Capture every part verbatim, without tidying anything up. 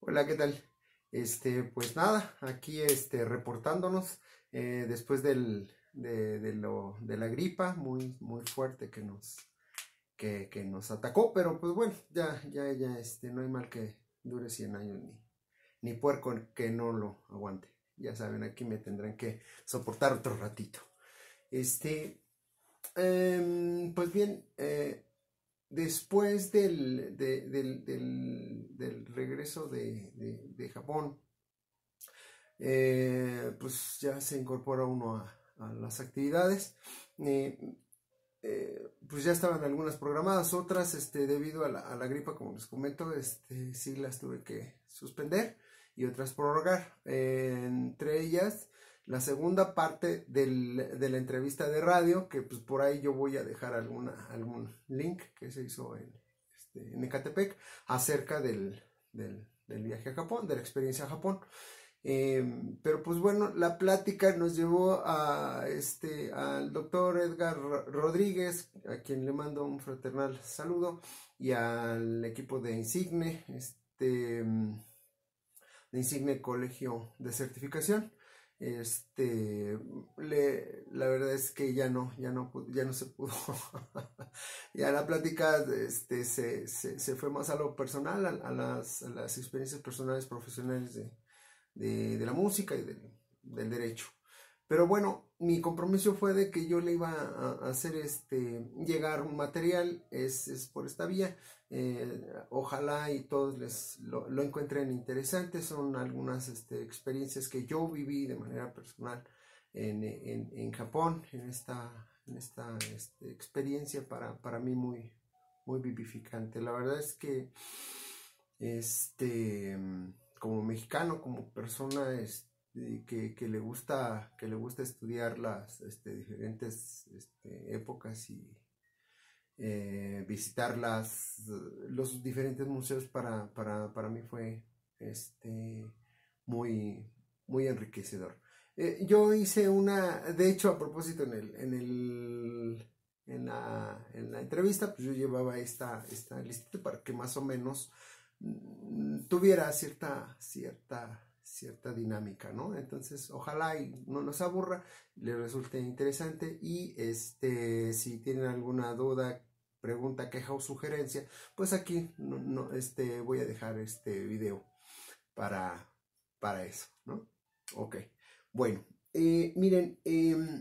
Hola, ¿qué tal? Este, pues nada, aquí este, reportándonos eh, después del, de, de lo, de la gripa muy, muy fuerte que nos, que, que nos atacó, pero pues bueno, ya, ya, ya, este, no hay mal que dure cien años, ni, ni puerco que no lo aguante. Ya saben, aquí me tendrán que soportar otro ratito. Este, em, pues bien, eh, después del, de- del, del- del regreso de, de- de Japón, eh, pues ya se incorpora uno a, a las actividades. Eh, eh, pues ya estaban algunas programadas, otras, este, debido a la, a la gripa, como les comento, este, sí las tuve que suspender y otras prorrogar. Eh, entre ellas, la segunda parte del, de la entrevista de radio, que pues por ahí yo voy a dejar alguna, algún link que se hizo en, este, en Ecatepec acerca del, del, del viaje a Japón, de la experiencia a Japón. Eh, pero pues bueno, la plática nos llevó a este al doctor Edgar Rodríguez, a quien le mando un fraternal saludo, y al equipo de Insigne, este de Insigne Colegio de Certificación. Este, le, la verdad es que ya no, ya no, ya no se pudo. Ya la plática este, se, se, se fue más a lo personal, a, a, las, a las experiencias personales, profesionales de, de, de la música y del, del derecho. Pero bueno, mi compromiso fue de que yo le iba a, a hacer este, llegar un material, es, es por esta vía. Eh, ojalá y todos les lo, lo encuentren interesante. Son algunas este, experiencias que yo viví de manera personal en, en, en Japón, en esta, en esta este, experiencia para, para mí muy, muy vivificante. La verdad es que este como mexicano, como persona este, que, que, le gusta, que le gusta estudiar las este, diferentes este, épocas y eh, visitar las, los diferentes museos para, para, para mí fue este, muy, muy enriquecedor. Eh, yo hice una, de hecho a propósito en el, en el en la, en la entrevista, pues yo llevaba esta, esta listita para que más o menos tuviera cierta, cierta, cierta dinámica, ¿no? Entonces, ojalá y no nos aburra, le resulte interesante y este, si tienen alguna duda, pregunta, queja o sugerencia, pues aquí no, no, este, voy a dejar este video para, para eso, ¿no? Ok, bueno, eh, miren, eh,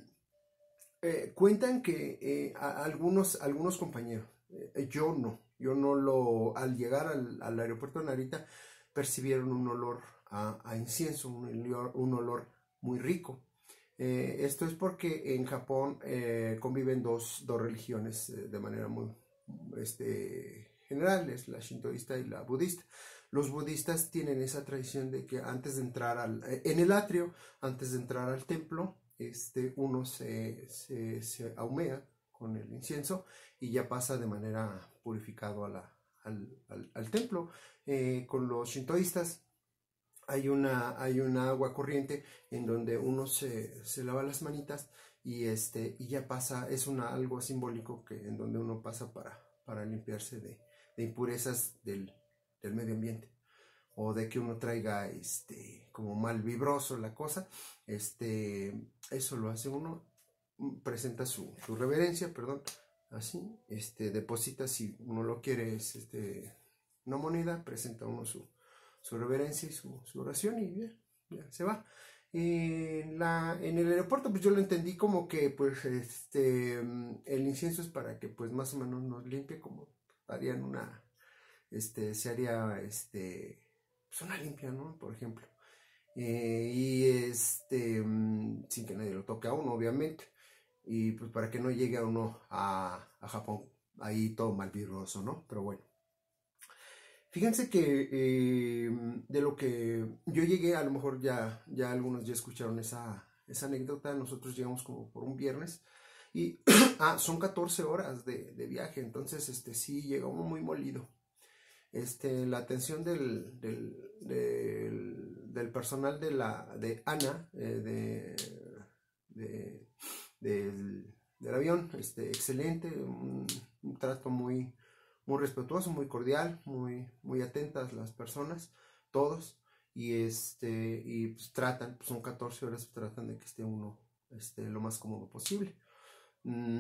eh, cuentan que eh, a, algunos, algunos compañeros, eh, yo no, yo no lo, al llegar al, al aeropuerto de Narita, percibieron un olor a, a incienso, un olor, un olor muy rico. Eh, esto es porque en Japón eh, conviven dos, dos religiones eh, de manera muy este, general, es la shintoísta y la budista. Los budistas tienen esa tradición de que antes de entrar al, en el atrio, antes de entrar al templo, este, uno se, se, se ahumea con el incienso y ya pasa de manera purificado a la, al, al, al templo. Eh, con los shintoístas hay una, hay una agua corriente en donde uno se, se lava las manitas y, este, y ya pasa, es una, algo simbólico que, en donde uno pasa para, para limpiarse de, de impurezas del, del medio ambiente o de que uno traiga este como mal vibroso la cosa, este eso lo hace uno, presenta su, su reverencia, perdón, así, este deposita si uno lo quiere, es este una moneda, presenta uno su, su reverencia y su, su oración y ya, ya se va. En, la, en el aeropuerto pues yo lo entendí como que pues este el incienso es para que pues más o menos nos limpie, como harían una este se haría este pues una limpia, ¿no? Por ejemplo. Eh, y este, mmm, sin que nadie lo toque a uno, obviamente. Y pues para que no llegue a uno a, a Japón ahí todo mal vibroso, ¿no? Pero bueno. Fíjense que eh, de lo que yo llegué, a lo mejor ya, ya algunos ya escucharon esa, esa anécdota, nosotros llegamos como por un viernes y ah, son catorce horas de, de viaje, entonces este sí llegamos muy molido. Este, la atención del, del, del, del personal de la de ANA, eh, de, de, del, del avión, este, excelente, un, un trato muy, muy respetuoso, muy cordial, muy, muy atentas las personas, todos, y este, y pues tratan, pues son catorce horas, tratan de que esté uno este, lo más cómodo posible. Mm,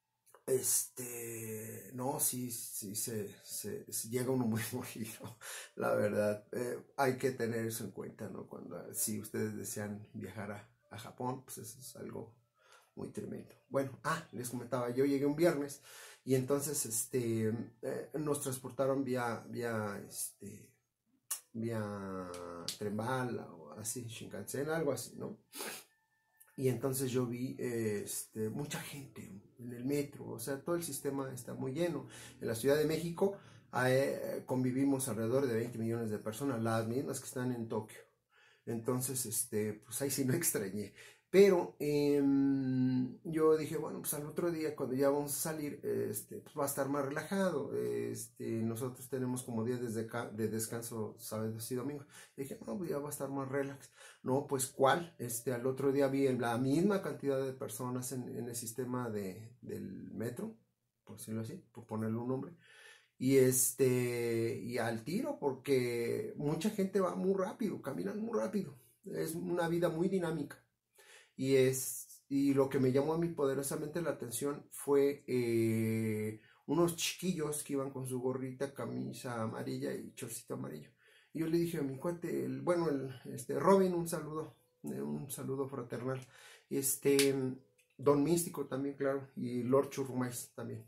este, no, sí, sí, se, se, se llega uno muy molido, la verdad. Eh, hay que tener eso en cuenta, ¿no? Cuando, si ustedes desean viajar a, a Japón, pues eso es algo muy tremendo. Bueno, ah, les comentaba, yo llegué un viernes y entonces, este, eh, nos transportaron vía, vía, este, vía tren bala o así, Shinkansen, algo así, ¿no? Y entonces yo vi este, mucha gente en el metro, o sea, todo el sistema está muy lleno. En la Ciudad de México eh, convivimos alrededor de veinte millones de personas, las mismas que están en Tokio. Entonces, este, pues ahí sí no extrañé. Pero eh, yo dije, bueno, pues al otro día cuando ya vamos a salir, este, pues va a estar más relajado. Este, nosotros tenemos como días de, de descanso sábados y domingos. Y dije, no, pues ya va a estar más relax. No, pues ¿cuál? Este, al otro día vi la misma cantidad de personas en, en el sistema de, del metro, por decirlo así, por ponerle un nombre. Y este, y al tiro, porque mucha gente va muy rápido, caminan muy rápido. Es una vida muy dinámica. Y es, y lo que me llamó a mí poderosamente la atención fue eh, unos chiquillos que iban con su gorrita, camisa amarilla y chorcito amarillo. Y yo le dije a mi cuate, el, bueno, el, este, Robin, un saludo, un saludo fraternal. Este, Don Místico también, claro, y Lord Churrumais también.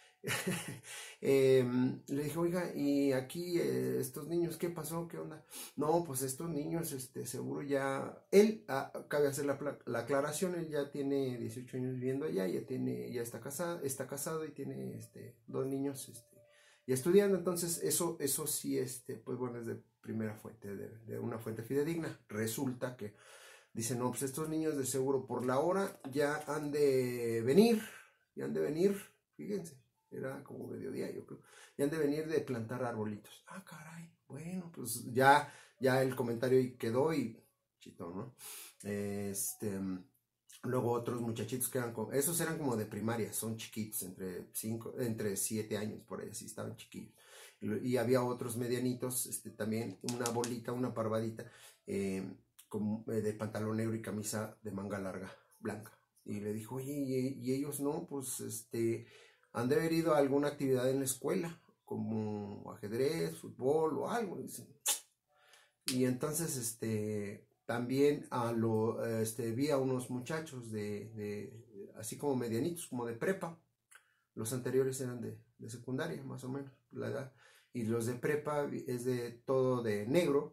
eh, le dije, oiga, y aquí eh, estos niños, ¿qué pasó? ¿Qué onda? No, pues estos niños, este, seguro ya, él, ah, cabe hacer la, la aclaración, él ya tiene dieciocho años viviendo allá, ya tiene, ya está casado, está casado y tiene, este, dos niños, este, ya estudiando, entonces eso, eso sí, este, pues bueno, es de primera fuente, de, de una fuente fidedigna. Resulta que dicen, no, pues estos niños de seguro por la hora ya han de venir, ya han de venir, fíjense. Era como mediodía, yo creo. Y han de venir de plantar arbolitos. Ah, caray. Bueno, pues ya, ya el comentario quedó y chito, ¿no? Este, luego otros muchachitos que eran como, esos eran como de primaria, son chiquitos, entre cinco, entre siete años, por ahí, así estaban chiquillos. Y, y había otros medianitos, este, también una bolita, una parvadita, eh, con, eh, de pantalón negro y camisa de manga larga, blanca. Y le dijo, oye, y, y ellos no, pues, este... han de haber ido a alguna actividad en la escuela, como ajedrez, fútbol o algo. Dicen. Y entonces, este, también a lo, este, vi a unos muchachos de, de, así como medianitos, como de prepa. Los anteriores eran de, de secundaria, más o menos, la edad. Y los de prepa es de todo de negro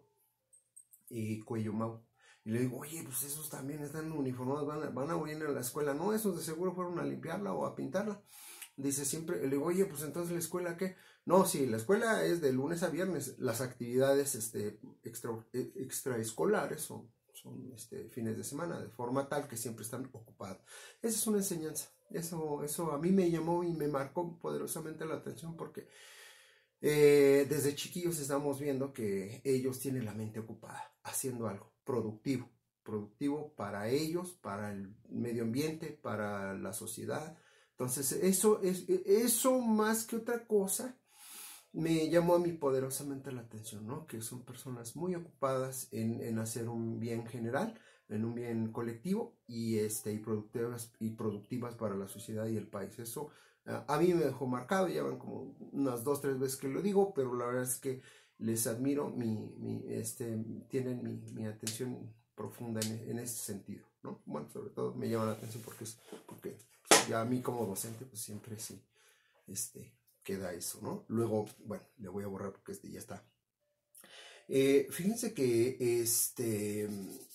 y cuello mau. Y le digo, oye, pues esos también están uniformados, van a, van a ir a la escuela. No, esos de seguro fueron a limpiarla o a pintarla. Dice siempre, le digo, oye, pues entonces la escuela, ¿qué? No, sí, la escuela es de lunes a viernes. Las actividades este, extra, extraescolares son, son este, fines de semana, de forma tal que siempre están ocupados. Esa es una enseñanza. Eso, eso a mí me llamó y me marcó poderosamente la atención porque eh, desde chiquillos estamos viendo que ellos tienen la mente ocupada, haciendo algo productivo. Productivo para ellos, para el medio ambiente, para la sociedad. Entonces, eso, es, eso más que otra cosa me llamó a mí poderosamente la atención, ¿no? Que son personas muy ocupadas en, en hacer un bien general, en un bien colectivo y, este, y, productivas, y productivas para la sociedad y el país. Eso uh, a mí me dejó marcado, ya van como unas dos, tres veces que lo digo, pero la verdad es que les admiro, mi, mi, este, tienen mi, mi atención profunda en, en ese sentido, ¿no? Bueno, sobre todo me llama la atención porque es... Porque, ya a mí como docente pues siempre sí este, queda eso, ¿no? Luego, bueno, le voy a borrar porque este ya está. Eh, fíjense que este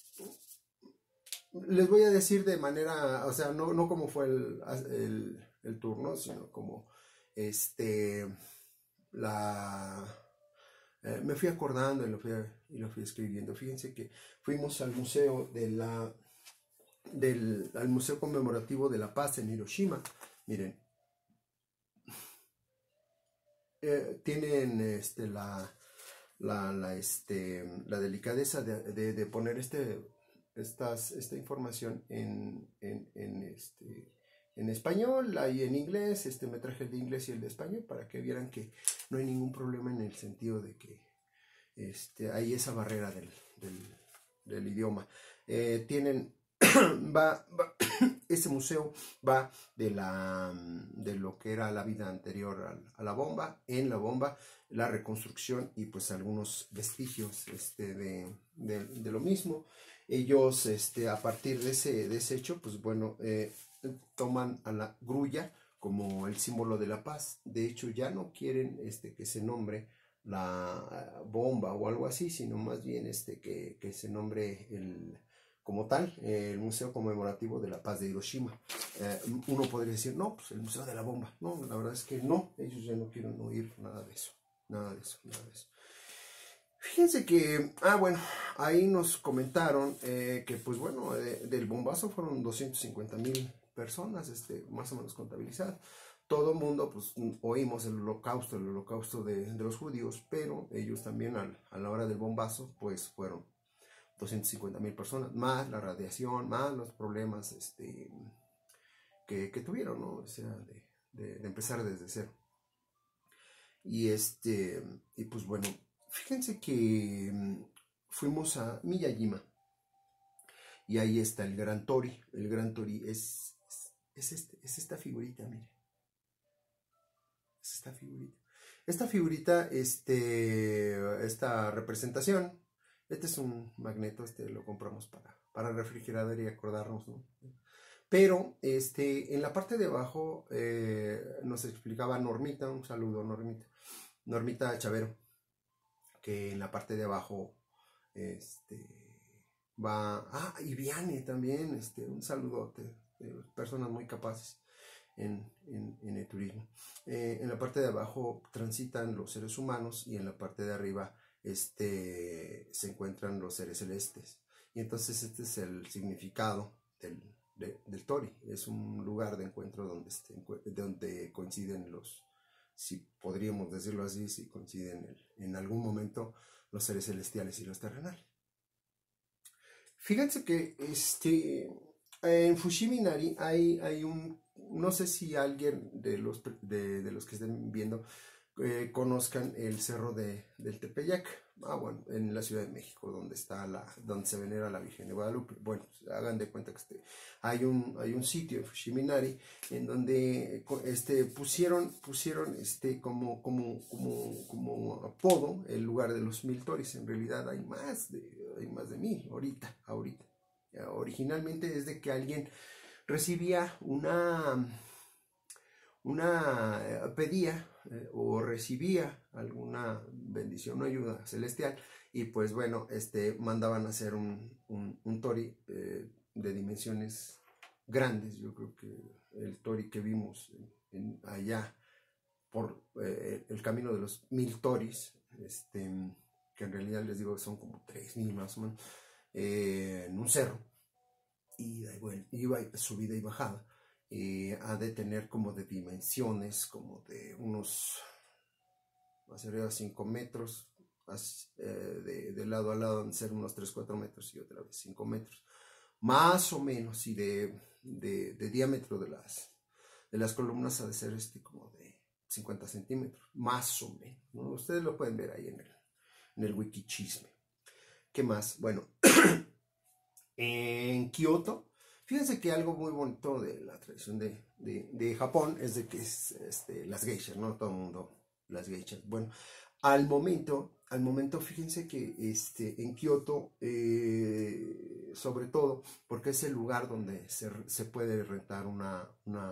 les voy a decir de manera, o sea, no, no como fue el, el, el turno, sino como este la eh, me fui acordando y lo fui, y lo fui escribiendo. Fíjense que fuimos al museo de la del al museo conmemorativo de la paz en Hiroshima. Miren, eh, tienen este, la, la, la, este, la delicadeza de, de, de poner este, estas, esta información en, en, en, este, en español y en inglés. Este, me traje el de inglés y el de español para que vieran que no hay ningún problema en el sentido de que este, hay esa barrera del, del, del idioma. Eh, tienen, va, va ese museo va de, la, de lo que era la vida anterior a, a la bomba, en la bomba, la reconstrucción y pues algunos vestigios este, de, de, de lo mismo. Ellos, este, a partir de ese, de ese hecho, pues bueno, eh, toman a la grulla como el símbolo de la paz. De hecho, ya no quieren este, que se nombre la bomba o algo así, sino más bien este, que, que se nombre el, como tal, eh, el Museo Conmemorativo de la Paz de Hiroshima. Eh, uno podría decir, no, pues el Museo de la Bomba. No, la verdad es que no, ellos ya no quieren oír nada de eso, nada de eso, nada de eso. Fíjense que, ah, bueno, ahí nos comentaron eh, que, pues bueno, de, del bombazo fueron doscientas cincuenta mil personas, este, más o menos contabilizadas. Todo el mundo, pues, oímos el holocausto, el holocausto de, de los judíos, pero ellos también al, a la hora del bombazo, pues, fueron doscientas cincuenta mil personas, más la radiación, más los problemas este, que, que tuvieron, ¿no? O sea, de, de, de empezar desde cero. Y, este, y pues bueno, fíjense que fuimos a Miyajima y ahí está el Gran Tori. El Gran Tori es, es, es, este, es esta figurita, mire. Es esta figurita. Esta figurita, este, esta representación, este es un magneto, este lo compramos para, para refrigerador y acordarnos, ¿no? Pero este, en la parte de abajo eh, nos explicaba Normita, un saludo Normita, Normita Chavero, que en la parte de abajo este, va, ah, y Viane también, este, un saludote, eh, personas muy capaces en, en, en el turismo. Eh, en la parte de abajo transitan los seres humanos y en la parte de arriba este, se encuentran los seres celestes. Y entonces este es el significado del, de, del Tori. Es un lugar de encuentro donde, este, donde coinciden los, si podríamos decirlo así, si coinciden el, en algún momento los seres celestiales y los terrenales. Fíjense que este, en Fushimi-Inari hay, hay un, no sé si alguien de los, de, de los que estén viendo eh, conozcan el cerro de, del Tepeyac. Ah, bueno, en la Ciudad de México, donde está la, donde se venera la Virgen de Guadalupe. Bueno, hagan de cuenta que este, hay un, hay un sitio en Fushimi-Inari en donde este, pusieron, pusieron este, como, como, como, como apodo el lugar de los mil toris. En realidad hay más de, hay más de mil ahorita, ahorita. Originalmente es de que alguien recibía una, una eh, pedía eh, o recibía alguna bendición o ayuda celestial y pues bueno, este, mandaban a hacer un, un, un tori eh, de dimensiones grandes. Yo creo que el tori que vimos en, en allá por eh, el camino de los mil toris, este, que en realidad les digo que son como tres mil más o menos, eh, en un cerro, y bueno, iba subida y bajada. Eh, ha de tener como de dimensiones, como de unos, más arriba de cinco metros, eh, de, de lado a lado, han de ser unos tres cuatro metros y otra vez cinco metros, más o menos, y de, de, de diámetro de las, de las columnas ha de ser este como de cincuenta centímetros, más o menos, ¿no? Ustedes lo pueden ver ahí en el, en el wikichisme. ¿Qué más? Bueno, en Kioto, fíjense que algo muy bonito de la tradición de, de, de Japón es de que es este, las geishas, ¿no? Todo el mundo, las geishas. Bueno, al momento, al momento, fíjense que este, en Kioto, eh, sobre todo, porque es el lugar donde se, se puede rentar una, una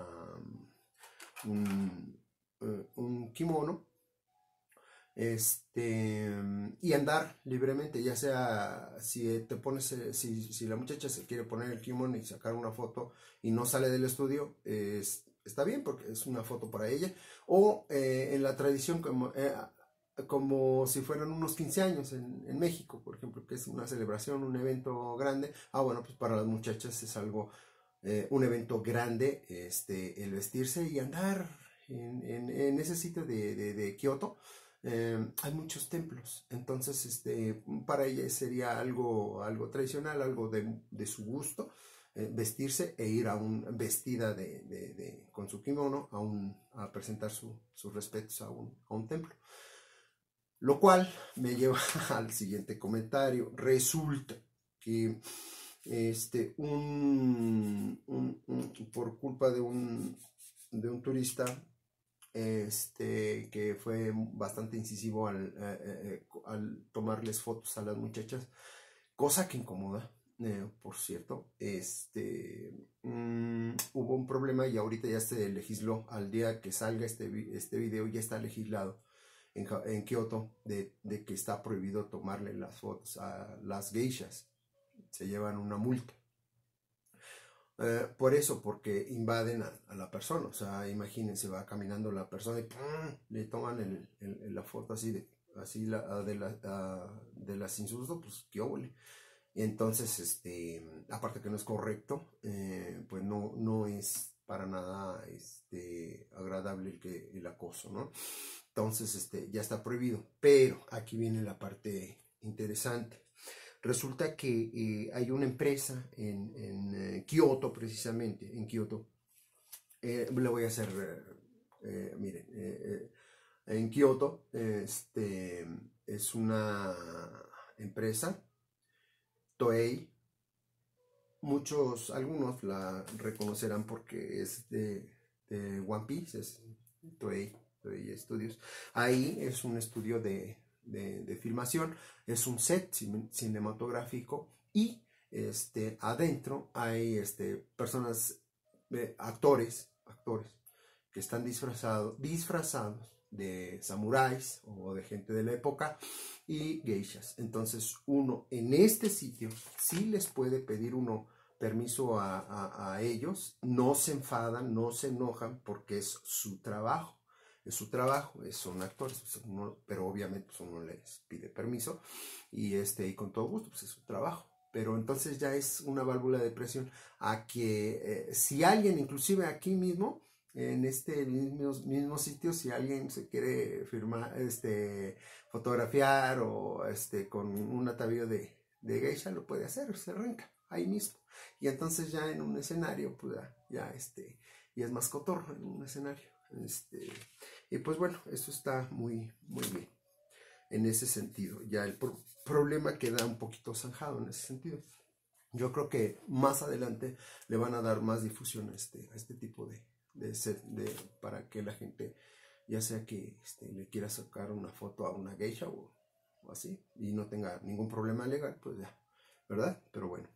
un, uh, un kimono, este, y andar libremente, ya sea si te pones, si, si la muchacha se quiere poner el kimono y sacar una foto y no sale del estudio, es, está bien porque es una foto para ella, o eh, en la tradición como, eh, como si fueran unos quince años en, en México, por ejemplo, que es una celebración, un evento grande. Ah, bueno, pues para las muchachas es algo, eh, un evento grande, este, el vestirse y andar en, en, en ese sitio de, de, de Kioto. Eh, hay muchos templos, entonces este, para ella sería algo, algo tradicional, algo de, de su gusto, eh, vestirse e ir a un, vestida de, de, de, con su kimono a, un, a presentar su, sus respetos a un, a un templo. Lo cual me lleva al siguiente comentario. Resulta que este, un, un, un, por culpa de un, de un turista este, que fue bastante incisivo al, eh, eh, al tomarles fotos a las muchachas, cosa que incomoda, eh, por cierto, este, um, hubo un problema y ahorita ya se legisló, al día que salga este, este video ya está legislado en, en Kioto de, de que está prohibido tomarle las fotos a las geishas, se llevan una multa. Eh, por eso, porque invaden a, a, la persona, o sea, imagínense, va caminando la persona y ¡pum! Le toman el, el, la foto así de, así la, de, la, de las insultos, pues qué óvole. Entonces, este, aparte que no es correcto, eh, pues no, no es para nada este, agradable el, que, el acoso, ¿no? Entonces, este, ya está prohibido, pero aquí viene la parte interesante. Resulta que eh, hay una empresa en, en eh, Kioto, precisamente, en Kioto. Eh, le voy a hacer, eh, miren, eh, en Kioto este, es una empresa, Toei. Muchos, algunos la reconocerán porque es de, de One Piece, es Toei, Toei Studios. Ahí es un estudio de De, de filmación, es un set cinematográfico y este, adentro hay este, personas, eh, actores, actores que están disfrazados, disfrazados de samuráis o de gente de la época y geishas. Entonces uno en este sitio sí les puede pedir uno permiso a, a, a ellos, no se enfadan, no se enojan porque es su trabajo. Es su trabajo, son actores, pues uno, pero obviamente pues uno les pide permiso y, este, y con todo gusto, pues es su trabajo. Pero entonces ya es una válvula de presión a que eh, si alguien, inclusive aquí mismo, en este mismo, mismo sitio, si alguien se quiere firmar, este, fotografiar o este, con un atavío de, de geisha, lo puede hacer, se arranca ahí mismo. Y entonces ya en un escenario, pues ya, ya este, ya es más cotorro en un escenario. Este, y pues bueno, eso está muy, muy bien en ese sentido. Ya el pro problema queda un poquito zanjado en ese sentido. Yo creo que más adelante le van a dar más difusión a este, a este tipo de, de set, de, para que la gente, ya sea que este, le quiera sacar una foto a una geisha o, o así, y no tenga ningún problema legal, pues ya, ¿verdad? Pero bueno.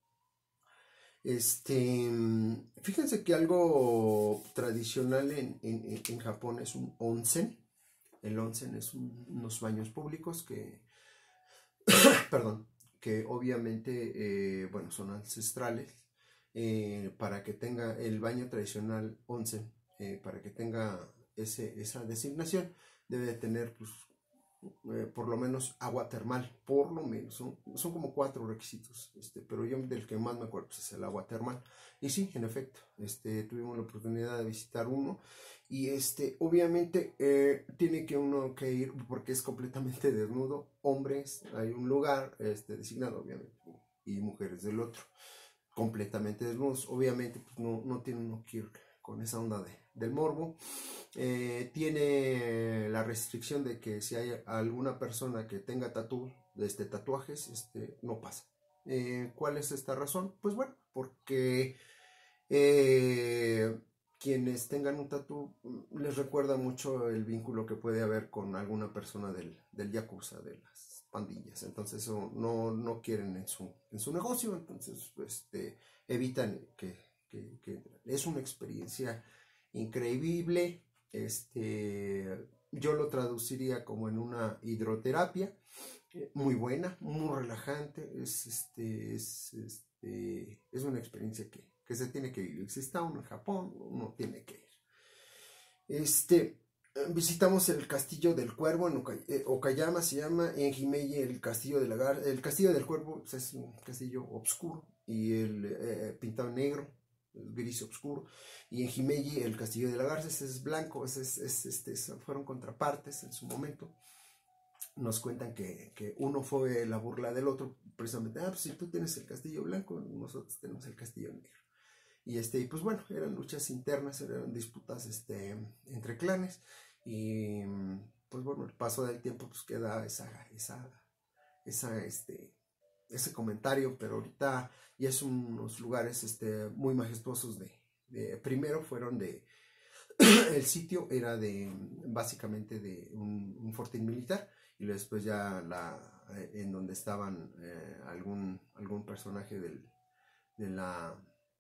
Este, fíjense que algo tradicional en, en, en Japón es un onsen. El onsen es un, unos baños públicos que, perdón, que obviamente, eh, bueno, son ancestrales. Eh, para que tenga el baño tradicional onsen, eh, para que tenga ese, esa designación, debe de tener, pues, Eh, por lo menos agua termal, por lo menos, son, son como cuatro requisitos, este, pero yo del que más me acuerdo pues, es el agua termal. Y sí, en efecto, este, tuvimos la oportunidad de visitar uno y este, obviamente eh, tiene que uno que ir porque es completamente desnudo, hombres, hay un lugar este, designado obviamente, y mujeres del otro, completamente desnudos, obviamente pues, no, no tiene uno que ir con esa onda de, del morbo. Eh, tiene la restricción de que si hay alguna persona que tenga tatu, este, tatuajes, este, no pasa. Eh, ¿Cuál es esta razón? Pues bueno, porque eh, quienes tengan un tatu les recuerda mucho el vínculo que puede haber con alguna persona del, del yakuza, de las pandillas. Entonces eso no, no quieren en su, en su negocio, entonces este, evitan que, que, que es una experiencia increíble. Este, yo lo traduciría como en una hidroterapia, eh, muy buena, muy relajante, es, este, es, este, es una experiencia que, que se tiene que vivir. Si está uno en Japón, uno tiene que ir. Este, visitamos el castillo del cuervo en Oka, eh, Okayama, se llama, en Himeji el castillo de la Gar el castillo del cuervo, pues, es un castillo oscuro y el eh, pintado negro, gris oscuro, y en Himeji el castillo de la Garza es blanco, es, es, es, este, fueron contrapartes en su momento. Nos cuentan que, que uno fue la burla del otro, precisamente, ah, pues si tú tienes el castillo blanco, nosotros tenemos el castillo negro. Y este, pues bueno, eran luchas internas, eran disputas este, entre clanes, y pues bueno, el paso del tiempo pues queda esa, esa, esa, este, ese comentario, pero ahorita ya son unos lugares este, muy majestuosos de, de primero fueron de, el sitio era de, básicamente de un, un fortín militar, y después ya la, en donde estaban eh, algún, algún personaje del, de la,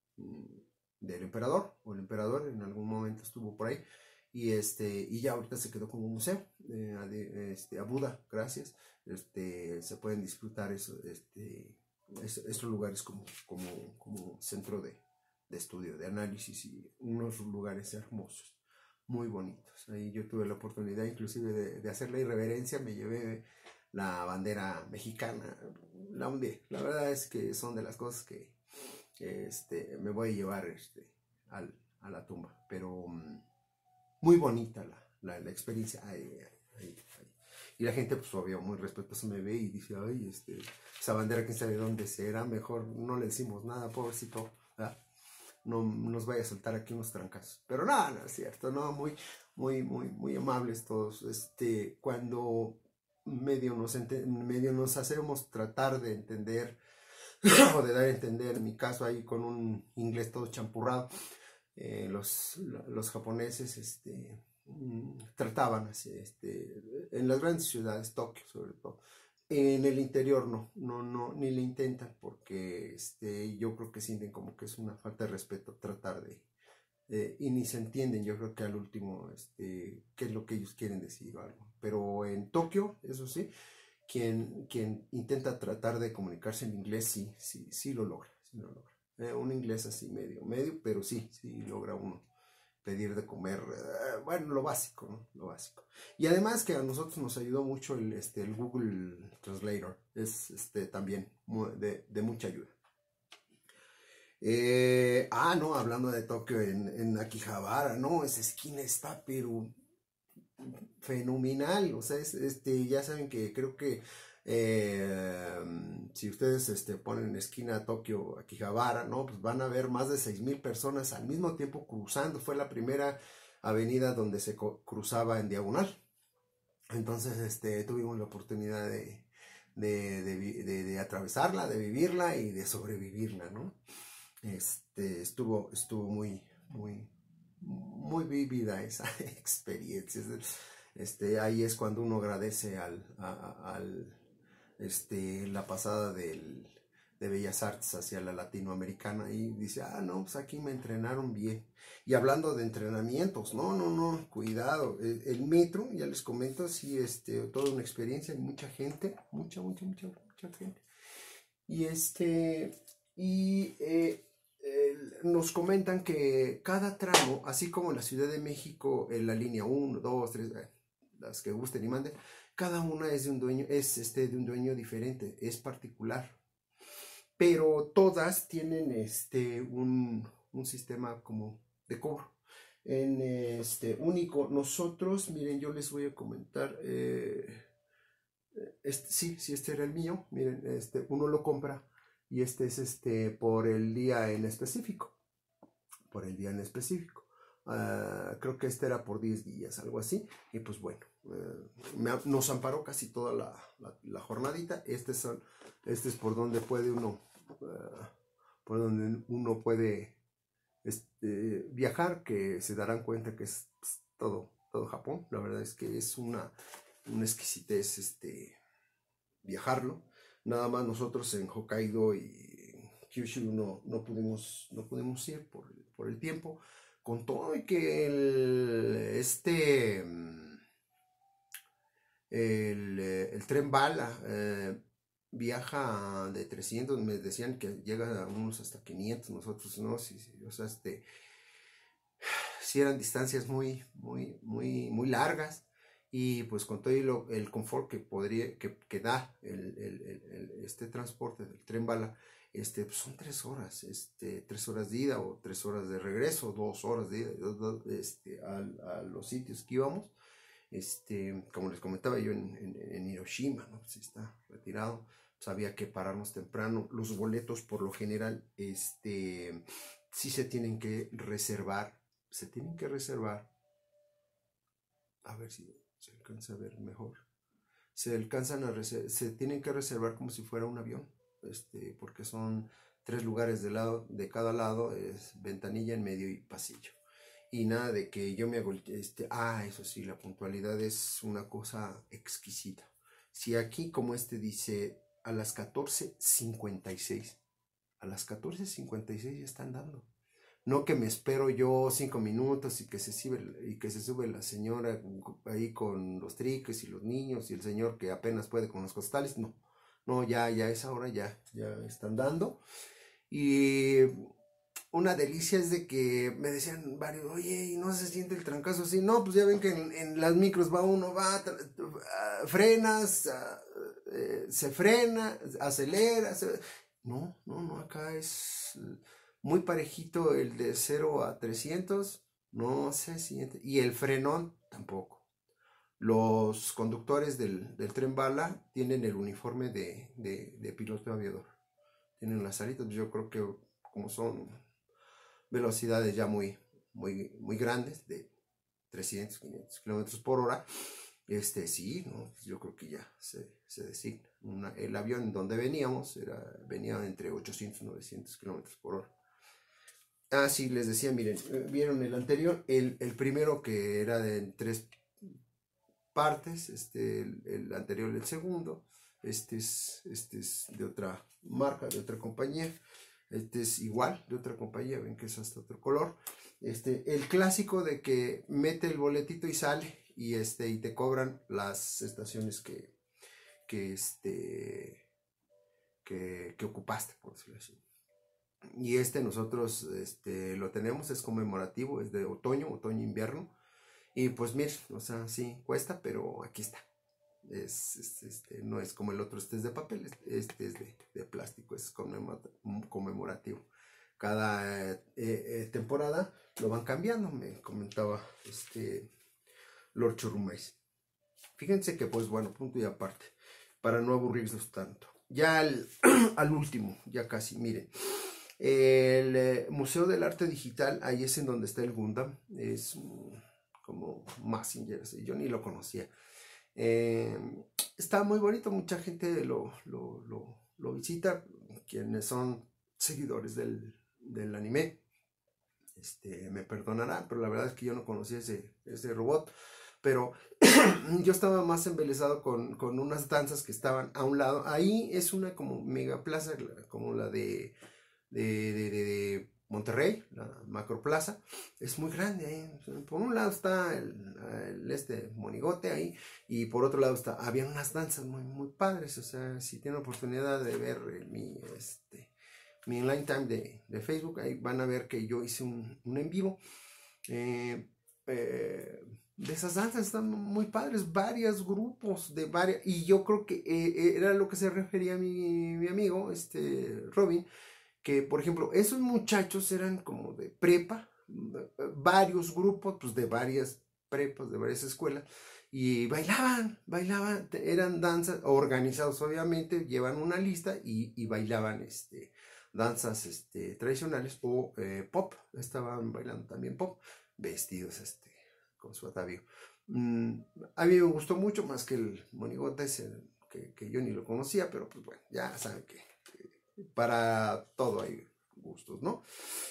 del emperador, o el emperador en algún momento estuvo por ahí, y este y ya ahorita se quedó como un museo eh, este, a Buda, gracias, este, se pueden disfrutar eso, este, esos lugares como, como, como centro de, de estudio, de análisis, y unos lugares hermosos, muy bonitos. Ahí yo tuve la oportunidad inclusive de, de hacer la irreverencia, me llevé la bandera mexicana, la hundí. La verdad es que son de las cosas que, que este, me voy a llevar este, al, a la tumba, pero um, muy bonita la, la, la experiencia. Ay, ay, ay, ay. Y la gente, pues obvio, muy respetuosa me ve y dice, ay, este, esa bandera, quién sabe dónde será, mejor no le decimos nada, pobrecito, ¿verdad? No nos vaya a soltar aquí unos trancazos. Pero no, no es cierto, no, muy, muy, muy, muy amables todos. Este, cuando medio nos, medio nos hacemos tratar de entender, o de dar a entender, en mi caso ahí con un inglés todo champurrado, eh, los, los japoneses, este, trataban así, este, en las grandes ciudades, Tokio sobre todo. En el interior no, no, no, ni le intentan, porque este, yo creo que sienten como que es una falta de respeto tratar de, eh, y ni se entienden, yo creo que al último, este, qué es lo que ellos quieren decir o algo. Pero en Tokio, eso sí, quien, quien intenta tratar de comunicarse en inglés, sí, sí, sí lo logra, sí lo logra. Eh, un inglés así medio, medio, pero sí, sí logra uno pedir de comer, eh, bueno, lo básico, ¿no? Lo básico. Y además que a nosotros nos ayudó mucho el, este, el Google Translator, es este, también de, de mucha ayuda. Eh, ah, no, hablando de Tokio, en, en Akihabara, no, esa esquina está, pero fenomenal, o sea, es, este, ya saben que creo que eh, si ustedes este, ponen esquina Tokio, Akihabara, ¿no? Pues van a ver más de seis mil personas al mismo tiempo cruzando. Fue la primera avenida donde se cruzaba en diagonal. Entonces este, tuvimos la oportunidad de, de, de, de, de atravesarla, de vivirla y de sobrevivirla, ¿no? Este, estuvo, estuvo muy, muy, muy vivida esa experiencia. Este, ahí es cuando uno agradece al, a, al este, la pasada del, de Bellas Artes hacia la latinoamericana, y dice, ah, no, pues aquí me entrenaron bien. Y hablando de entrenamientos, no, no, no, cuidado, el, el metro, ya les comento, sí, este, toda una experiencia, mucha gente, mucha, mucha, mucha, mucha gente. Y este, y eh, eh, nos comentan que cada tramo, así como en la Ciudad de México, en la línea uno, dos, tres, eh, las que gusten y manden, cada una es de un dueño, es este, de un dueño diferente, es particular. Pero todas tienen este, un, un sistema como de cobro. En este único, nosotros, miren, yo les voy a comentar, eh, este, sí, sí, este era el mío, miren, este, uno lo compra y este es este por el día en específico, por el día en específico. Uh, creo que este era por diez días, algo así, y pues bueno, uh, me, nos amparó casi toda la, la, la jornadita. Este, son, este es por donde puede uno, uh, por donde uno puede este, viajar, que se darán cuenta que es pues, todo, todo Japón. La verdad es que es una, una exquisitez este, viajarlo. Nada más nosotros en Hokkaido y Kyushu no, no, pudimos, no pudimos ir por, por el tiempo. Con todo y que el, este, el, el tren bala eh, viaja de trescientos, me decían que llega a unos hasta quinientos, nosotros no, sí, sí, o sea, este, sí eran distancias muy, muy, muy, muy largas, y pues con todo el, el confort que podría, que, que da el, el, el, este transporte del tren bala, este, pues son tres horas, este, tres horas de ida o tres horas de regreso, dos horas de ida, dos, dos, este, a, a, los sitios que íbamos, este, como les comentaba yo en, en, en Hiroshima, ¿no? Pues está retirado, pues había que pararnos temprano. Los boletos por lo general, este, sí se tienen que reservar, se tienen que reservar, a ver si se alcanza a ver mejor. Se alcanzan a se tienen que reservar como si fuera un avión, este, porque son tres lugares de lado, de cada lado, es ventanilla en medio y pasillo. Y nada de que yo me hago, este, ah, eso sí, la puntualidad es una cosa exquisita. Si aquí como este dice a las catorce cincuenta y seis, a las catorce cincuenta y seis ya están dando. No que me espero yo cinco minutos y que se sube, y que se sube la señora ahí con los triques y los niños y el señor que apenas puede con los costales. No, no, ya, ya es ahora, ya, ya están dando. Y una delicia es de que me decían varios, oye, ¿y no se siente el trancazo así? No, pues ya ven que en, en las micros va uno, va, uh, frenas, uh, eh, se frena, acelera. Se... No, no, no, acá es muy parejito el de cero a trescientos, no se siente. Y el frenón tampoco. Los conductores del, del tren bala tienen el uniforme de, de, de piloto aviador. Tienen las alitas, yo creo que como son velocidades ya muy, muy, muy grandes, de trescientos, quinientos kilómetros por hora, este, sí, ¿no? Yo creo que ya se, se designa. Una, el avión donde veníamos era, venía entre ochocientos y novecientos kilómetros por hora. Ah, sí, les decía, miren, vieron el anterior, el, el primero que era de tres partes, este, el, el anterior, el segundo, este es, este es de otra marca, de otra compañía. Este es igual, de otra compañía, ven que es hasta otro color. Este, el clásico de que mete el boletito y sale, y este, y te cobran las estaciones que, que este, que, que ocupaste, por decirlo así. Y este nosotros, este, lo tenemos, es conmemorativo, es de otoño, otoño-invierno. Y pues miren, o sea, sí, cuesta, pero aquí está. Es, es, este, no es como el otro, este es de papel, este es de, de plástico, es conmemorativo. Cada eh, eh, temporada lo van cambiando, me comentaba este Lord Churrumais. Fíjense que pues bueno, punto y aparte, para no aburrirnos tanto. Ya al, al último, ya casi, miren. El eh, Museo del Arte Digital, ahí es en donde está el Gundam, es um, como Mazinger, yo ni lo conocía. Eh, está muy bonito, mucha gente lo, lo, lo, lo visita, quienes son seguidores del, del anime, este, me perdonarán, pero la verdad es que yo no conocía ese, ese robot, pero yo estaba más embelesado con, con unas danzas que estaban a un lado. Ahí es una como mega plaza, como la de, de, de, de, de Monterrey, la Macroplaza, es muy grande ahí. Por un lado está el, el este monigote ahí, y por otro lado está, había unas danzas muy, muy padres. O sea, si tienen oportunidad de ver mi, este, mi online time de, de Facebook, ahí van a ver que yo hice un, un en vivo. Eh, eh, de esas danzas están muy padres, varios grupos de varias, y yo creo que eh, era lo que se refería a mi, mi amigo, este Robin, que por ejemplo esos muchachos eran como de prepa, varios grupos pues de varias prepas, de varias escuelas, y bailaban, bailaban, eran danzas organizados obviamente, llevan una lista y, y bailaban este, danzas este, tradicionales o eh, pop, estaban bailando también pop, vestidos este, con su atavío. Mm, a mí me gustó mucho más que el monigote ese, que, que yo ni lo conocía, pero pues bueno, ya saben que para todo hay gustos, ¿no?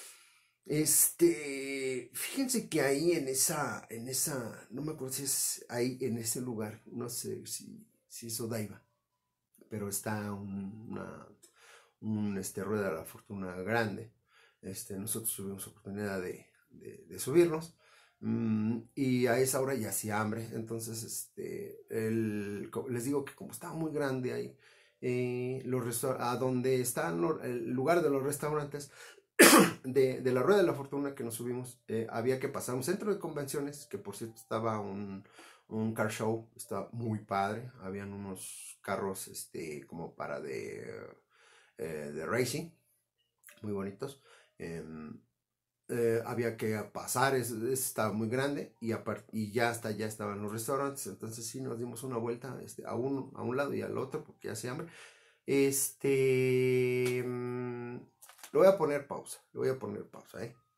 Este, fíjense que ahí en esa, en esa, no me acuerdo si es ahí en ese lugar, no sé si, si es Odaiba, pero está un, una, un, este, rueda de la fortuna grande. Este, nosotros tuvimos oportunidad de, de, de subirnos, mmm, y a esa hora ya hacía hambre, entonces, este, el, les digo que como estaba muy grande ahí, Eh, los a donde está el lugar de los restaurantes de, de la Rueda de la Fortuna que nos subimos, eh, había que pasar un centro de convenciones, que por cierto estaba un, un car show, estaba muy padre, habían unos carros este, como para de, eh, de racing, muy bonitos. eh, eh, había que pasar, es, es, estaba muy grande, y, apart, y ya hasta allá estaban los restaurantes, entonces sí nos dimos una vuelta este, a, uno, a un lado y al otro porque ya hacía hambre. Este, mmm, le voy a poner pausa, le voy a poner pausa, ¿eh?